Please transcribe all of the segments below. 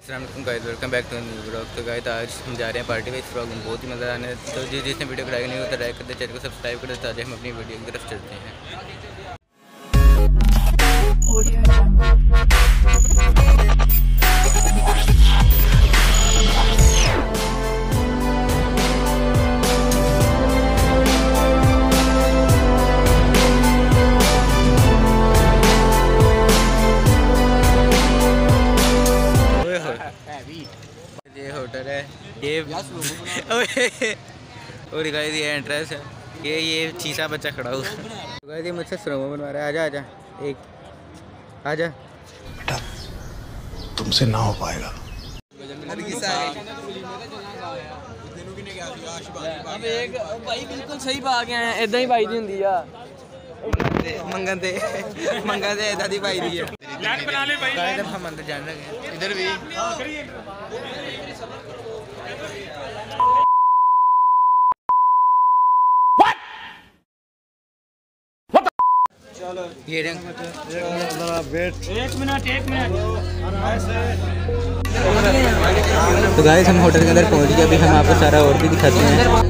Guys, welcome back to new blog. तो guys आज हम जा रहे हैं पार्टी में। इस ब्लॉग में बहुत ही मज़ा आने है। तो जिसने वीडियो को लाइक नहीं होता लाइक करते, चैनल को सब्सक्राइब करते, ताकि हम अपनी वीडियो की तरफ चलते हैं। ये होटल है ये और गाइस ये एंट्रेंस है। ये चीसा बच्चा खड़ा हुआ तो गाइस ये मुझसे स्लोमो बनवा रहा है। आजा आजा एक आजा बेटा, तुमसे ना हो पाएगा। भाई बिल्कुल सही पा के आए, इदा ही पाई दी हुंदी आ मंगन दे इदा दी पाई दी है। गाइस अब हम अंदर जाने लगे। इधर भी ये रंग एक मिनट तो गाइस हम होटल के अंदर पहुंच गए। अभी हम आपको सारा और भी दिखाते हैं।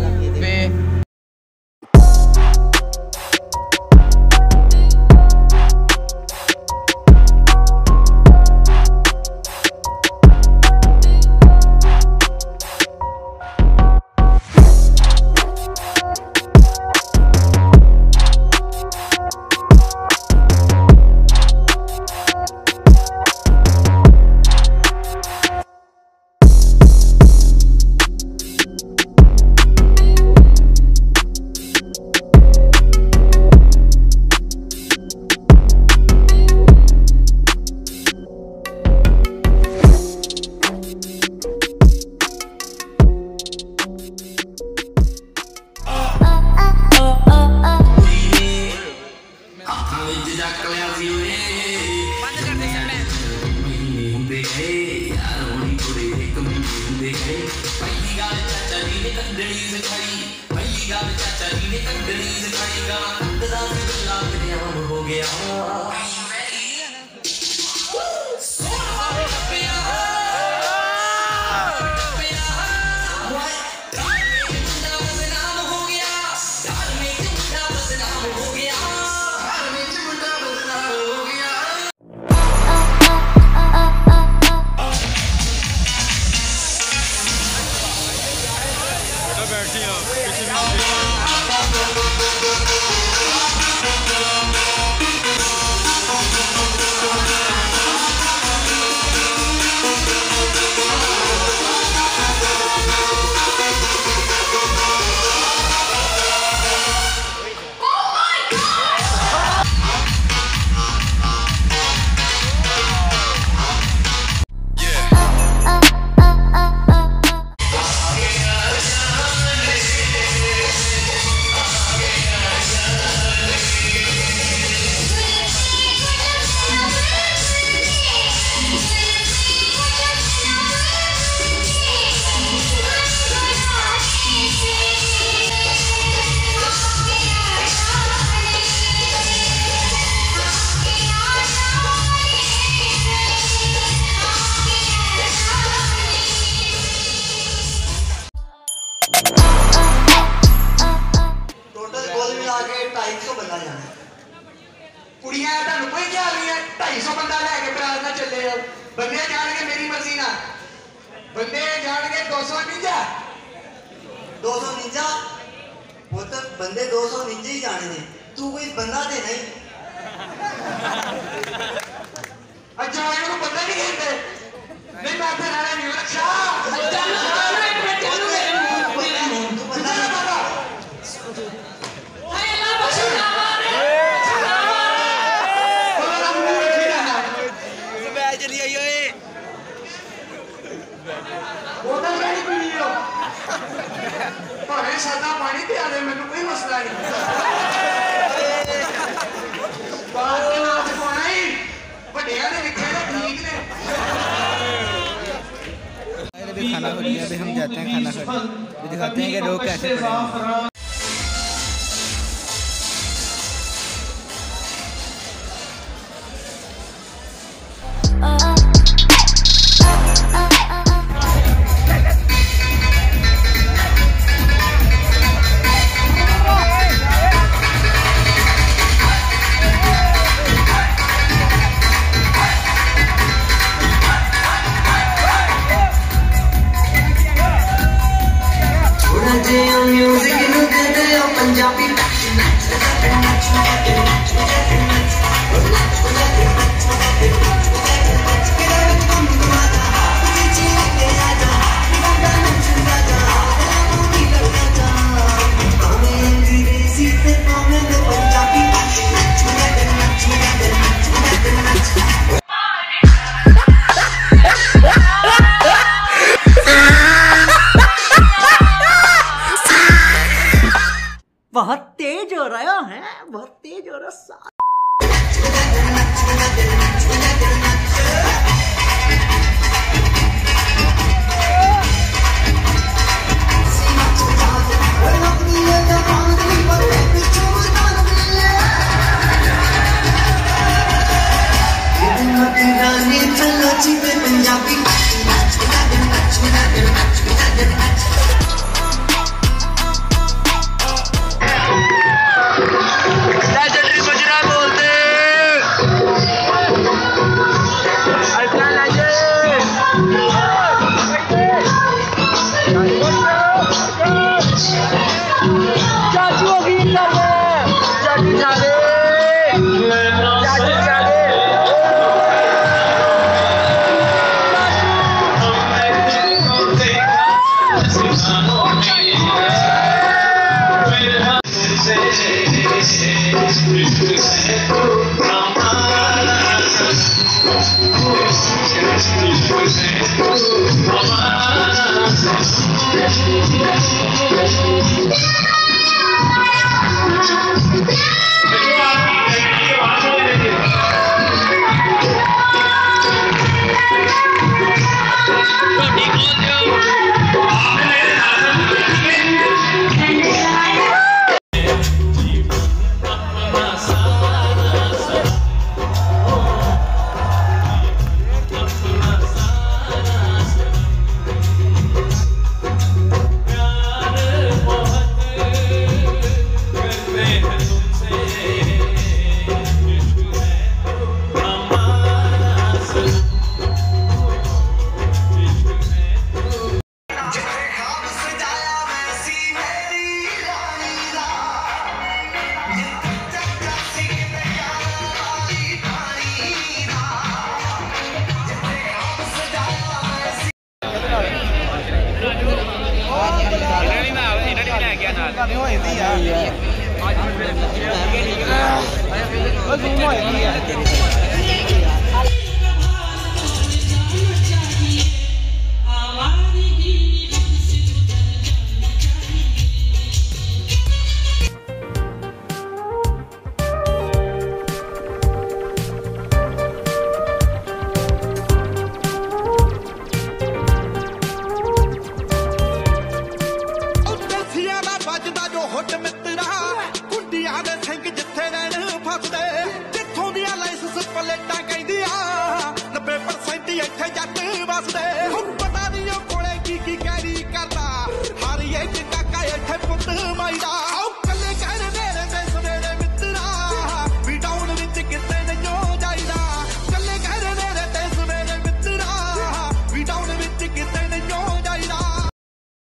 कुड़ियां तुहानू कोई ख्याल नहीं है। 250 बंदा लैके बरात ना चले जाओ। बंदे जाणगे मेरी मर्जी ना, बंदे जाणगे 200 निंजा पुत बंदे 200 निंजे ही जाने ने। तू कोई बंदा ते नहीं। अच्छा मैं बंदा नहीं कहते नहीं। मैं फिर आना नहीं रक्षा सादा पानी पिया दे, मैनू कोई मसला नहीं। बात के नाच पाना ही वड्डियां ने लिखे ने ठीक ने। अभी खाना हो गया, अभी हम जाते हैं खाना खाने। दिखाते हैं कि लोग कैसे पड़े। ਜਿੱਥੋਂ ਦੀਆਂ ਲਾਇਸੈਂਸ ਪਲੇਟਾਂ ਕਹਿੰਦੀਆਂ 90% ਇੱਥੇ ਜੱਟ ਵਸਦੇ।